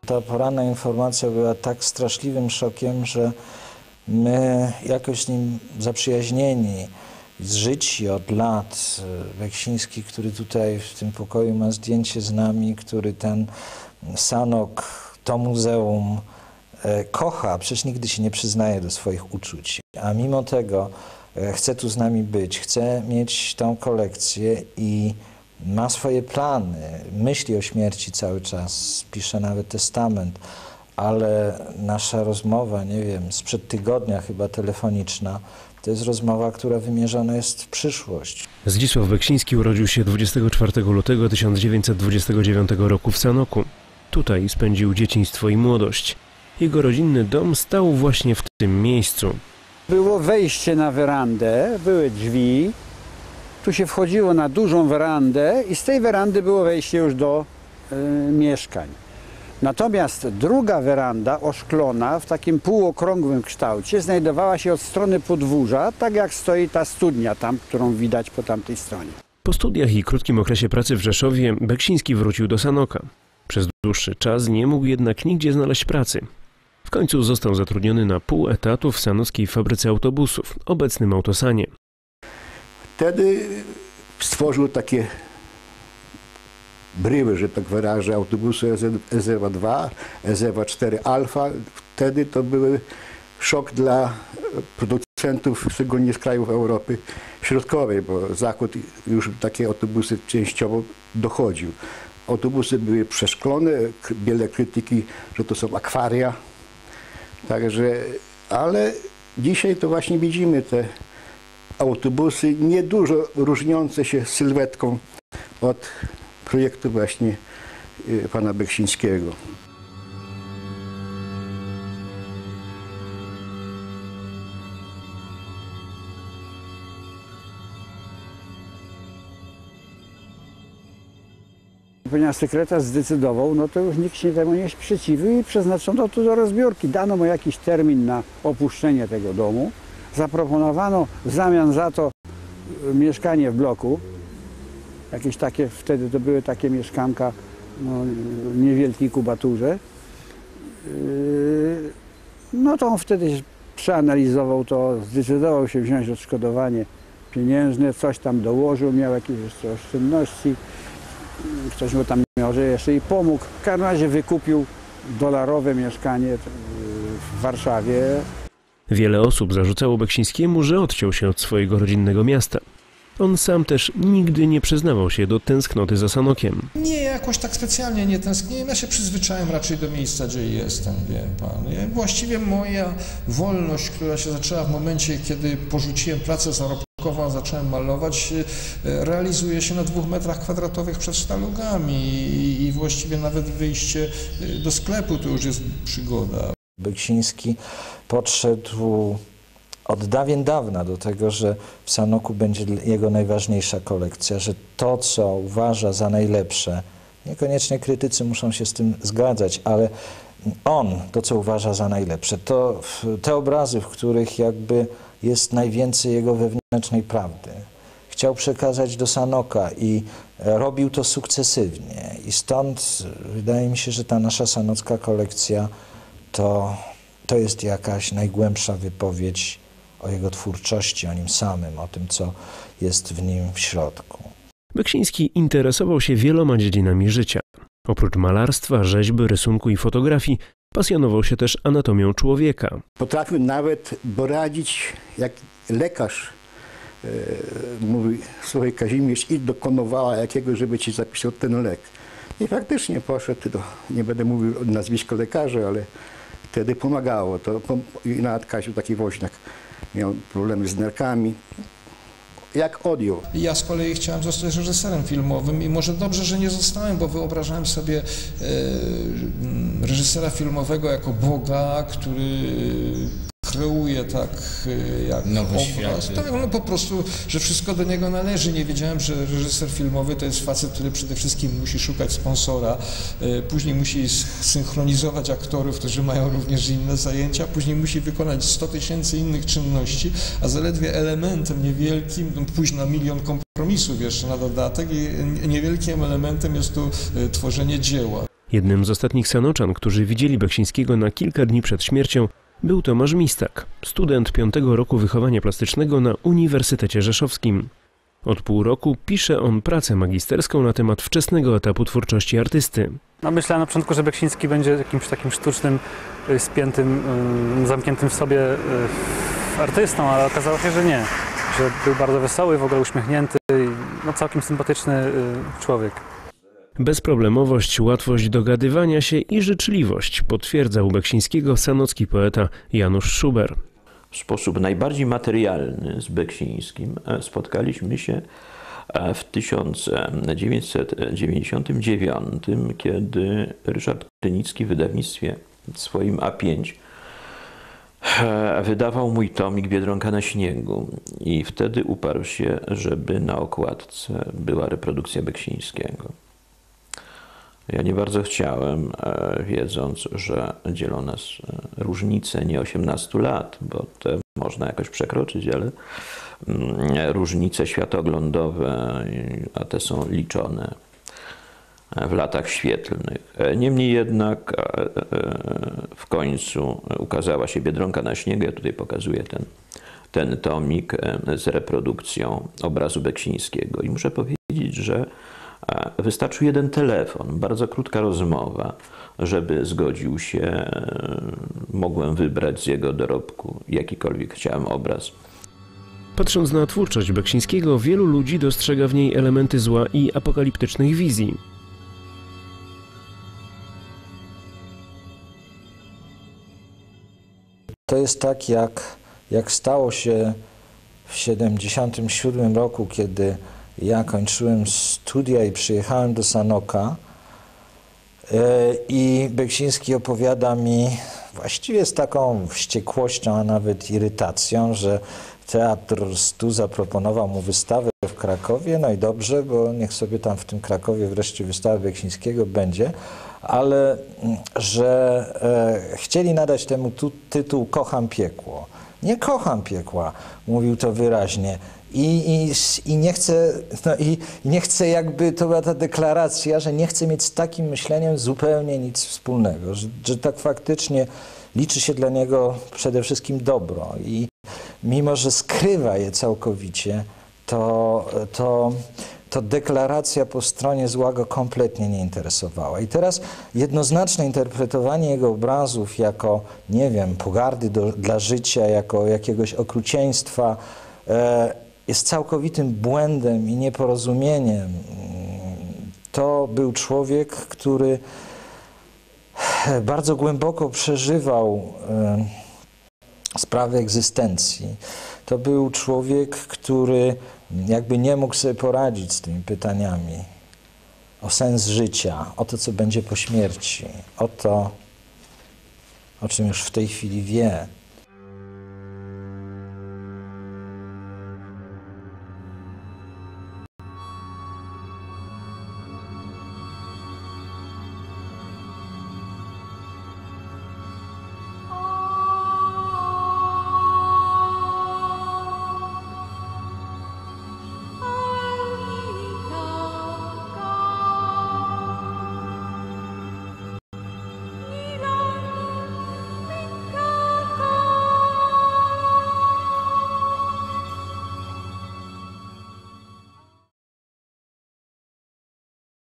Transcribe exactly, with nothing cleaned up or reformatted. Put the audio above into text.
Ta poranna informacja była tak straszliwym szokiem, że my jakoś z nim zaprzyjaźnieni, zżyci od lat, Beksiński, który tutaj w tym pokoju ma zdjęcie z nami, który ten Sanok, to muzeum e, kocha, przecież nigdy się nie przyznaje do swoich uczuć, a mimo tego e, chce tu z nami być, chce mieć tą kolekcję i ma swoje plany, myśli o śmierci cały czas, pisze nawet testament, ale nasza rozmowa, nie wiem, sprzed tygodnia chyba telefoniczna, to jest rozmowa, która wymierzona jest w przyszłość. Zdzisław Beksiński urodził się dwudziestego czwartego lutego tysiąc dziewięćset dwudziestego dziewiątego roku w Sanoku. Tutaj spędził dzieciństwo i młodość. Jego rodzinny dom stał właśnie w tym miejscu. Było wejście na werandę, były drzwi. Tu się wchodziło na dużą werandę i z tej werandy było wejście już do y, mieszkań. Natomiast druga weranda oszklona w takim półokrągłym kształcie znajdowała się od strony podwórza, tak jak stoi ta studnia tam, którą widać po tamtej stronie. Po studiach i krótkim okresie pracy w Rzeszowie Beksiński wrócił do Sanoka. Przez dłuższy czas nie mógł jednak nigdzie znaleźć pracy. W końcu został zatrudniony na pół etatu w sanockiej fabryce autobusów, obecnym Autosanie. Wtedy stworzył takie bryły, że tak wyrażę, autobusy S E W A dwa, S E W A cztery Alfa. Wtedy to był szok dla producentów, szczególnie z krajów Europy Środkowej, bo Zachód już takie autobusy częściowo dochodził. Autobusy były przeszklone, wiele krytyki, że to są akwaria. Także, ale dzisiaj to właśnie widzimy te autobusy niedużo różniące się sylwetką od projektu właśnie pana Beksińskiego. Ponieważ sekretarz zdecydował, no to już nikt się temu nie sprzeciwił i przeznaczono to do rozbiórki. Dano mu jakiś termin na opuszczenie tego domu. Zaproponowano w zamian za to mieszkanie w bloku. Jakieś takie, wtedy to były takie mieszkanka no, w niewielkiej kubaturze. No to on wtedy przeanalizował to, zdecydował się wziąć odszkodowanie pieniężne, coś tam dołożył, miał jakieś jeszcze oszczędności. Ktoś mu tam może jeszcze i pomógł. W każdym razie wykupił dolarowe mieszkanie w Warszawie. Wiele osób zarzucało Beksińskiemu, że odciął się od swojego rodzinnego miasta. On sam też nigdy nie przyznawał się do tęsknoty za Sanokiem. Nie, jakoś tak specjalnie nie tęskniłem. Ja się przyzwyczaiłem raczej do miejsca, gdzie jestem, wie pan. Właściwie moja wolność, która się zaczęła w momencie, kiedy porzuciłem pracę zarobkową, zacząłem malować, realizuje się na dwóch metrach kwadratowych przed sztalugami i właściwie nawet wyjście do sklepu to już jest przygoda. Beksiński podszedł od dawien dawna do tego, że w Sanoku będzie jego najważniejsza kolekcja, że to, co uważa za najlepsze, niekoniecznie krytycy muszą się z tym zgadzać, ale on to, co uważa za najlepsze, to te obrazy, w których jakby jest najwięcej jego wewnętrznej prawdy. Chciał przekazać do Sanoka i robił to sukcesywnie. I stąd wydaje mi się, że ta nasza sanocka kolekcja to, to jest jakaś najgłębsza wypowiedź o jego twórczości, o nim samym, o tym, co jest w nim w środku. Beksiński interesował się wieloma dziedzinami życia. Oprócz malarstwa, rzeźby, rysunku i fotografii pasjonował się też anatomią człowieka. Potrafił nawet doradzić, jak lekarz e, mówi, słuchaj Kazimierz, idź do Konowała jakiegoś, żeby ci zapisał ten lek. I faktycznie poszedł do, nie będę mówił nazwisko lekarza, ale wtedy pomagało. To, i nawet Kaziu taki woźniak miał problemy z nerkami. Jak odjął. Ja z kolei chciałem zostać reżyserem filmowym i może dobrze, że nie zostałem, bo wyobrażałem sobie e, reżysera filmowego jako Boga, który kreuje tak jak nowy obraz. świat. Tak, no po prostu, że wszystko do niego należy. Nie wiedziałem, że reżyser filmowy to jest facet, który przede wszystkim musi szukać sponsora, później musi synchronizować aktorów, którzy mają również inne zajęcia, później musi wykonać sto tysięcy innych czynności, a zaledwie elementem niewielkim, no pójść na milion kompromisów jeszcze na dodatek i niewielkim elementem jest tu tworzenie dzieła. Jednym z ostatnich sanoczan, którzy widzieli Beksińskiego na kilka dni przed śmiercią, był Tomasz Mistak, student piątego roku wychowania plastycznego na Uniwersytecie Rzeszowskim. Od pół roku pisze on pracę magisterską na temat wczesnego etapu twórczości artysty. No myślałem na początku, że Beksiński będzie jakimś takim sztucznym, spiętym, zamkniętym w sobie artystą, ale okazało się, że nie. Że był bardzo wesoły, w ogóle uśmiechnięty i no, całkiem sympatyczny człowiek. Bezproblemowość, łatwość dogadywania się i życzliwość potwierdzał Beksińskiego sanocki poeta Janusz Szuber. W sposób najbardziej materialny z Beksińskim spotkaliśmy się w tysiąc dziewięćset dziewięćdziesiątym dziewiątym, kiedy Ryszard Krynicki w wydawnictwie swoim A pięć wydawał mój tomik Biedronka na śniegu i wtedy uparł się, żeby na okładce była reprodukcja Beksińskiego. Ja nie bardzo chciałem, wiedząc, że dzielą nas różnice nie osiemnastu lat, bo te można jakoś przekroczyć, ale różnice światoglądowe, a te są liczone w latach świetlnych. Niemniej jednak w końcu ukazała się Biedronka na śniegu. Ja tutaj pokazuję ten, ten tomik z reprodukcją obrazu Beksińskiego i muszę powiedzieć, że wystarczył jeden telefon, bardzo krótka rozmowa, żeby zgodził się, mogłem wybrać z jego dorobku jakikolwiek chciałem obraz. Patrząc na twórczość Beksińskiego, wielu ludzi dostrzega w niej elementy zła i apokaliptycznych wizji. To jest tak, jak, jak stało się w siedemdziesiątym siódmym roku, kiedy ja kończyłem studia i przyjechałem do Sanoka i Beksiński opowiada mi właściwie z taką wściekłością, a nawet irytacją, że Teatr Stu zaproponował mu wystawę w Krakowie, no i dobrze, bo niech sobie tam w tym Krakowie wreszcie wystawa Beksińskiego będzie, ale że e, chcieli nadać temu tu, tytuł Kocham piekło. Nie kocham piekła, mówił to wyraźnie. I, i, i, nie chcę, no i nie chcę jakby, to była ta deklaracja, że nie chcę mieć z takim myśleniem zupełnie nic wspólnego, że, że tak faktycznie liczy się dla niego przede wszystkim dobro i mimo, że skrywa je całkowicie, to, to, to deklaracja po stronie zła go kompletnie nie interesowała. I teraz jednoznaczne interpretowanie jego obrazów jako, nie wiem, pogardy do, dla życia, jako jakiegoś okrucieństwa, e, jest całkowitym błędem i nieporozumieniem. To był człowiek, który bardzo głęboko przeżywał e, sprawę egzystencji. To był człowiek, który jakby nie mógł sobie poradzić z tymi pytaniami o sens życia, o to, co będzie po śmierci, o to, o czym już w tej chwili wie.